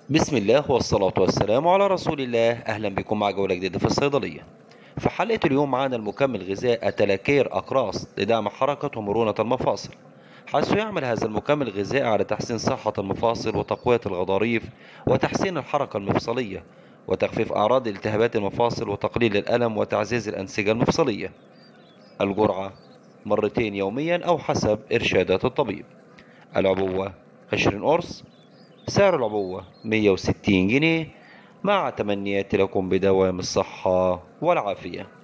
بسم الله والصلاة والسلام على رسول الله. أهلا بكم مع جولة جديدة في الصيدلية. في حلقة اليوم معنا المكمل غذائي أتلاكير أقراص لدعم حركة ومرونة المفاصل، حيث يعمل هذا المكمل الغذائي على تحسين صحة المفاصل وتقوية الغضاريف وتحسين الحركة المفصلية وتخفيف أعراض التهابات المفاصل وتقليل الألم وتعزيز الأنسجة المفصلية. الجرعة مرتين يوميا أو حسب إرشادات الطبيب. العبوة 20 قرص. سعر العبوة 160 جنيه، مع تمنياتي لكم بدوام الصحة والعافية.